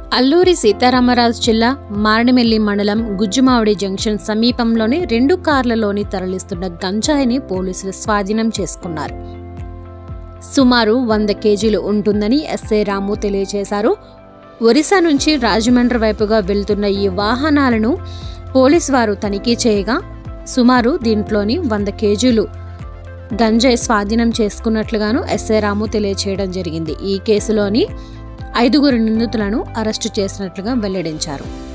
అల్లూరి సీతారామరాజు జిల్లా మారేడుమిల్లి మండలం గుజ్జుమావిడి జంక్షన్ సమీపంలోని 2 కార్లలోని తరలిస్తున్న గంజాయిని పోలీసులు స్వాధీనం చేసుకున్నారు. సుమారు 100 కేజీలు ఉంటుందని ఎస్ఐ రాము తెలియజేశారు. ఒరిస్సా నుంచి రాజమండ్రి వైపుగా వెళ్తున్న ఈ వాహనాలను పోలీసు వారు తనిఖీ చేయగా సుమారు దీంట్లోని 100 కేజీలు గంజాయి స్వాధీనం చేసుకున్నట్లుగాను ఎస్ఐ రాము తెలియజేయడం జరిగింది. ఈ కేసులోని 5 నిందితులను అరెస్టు చేసినట్లుగా వెల్లడించారు.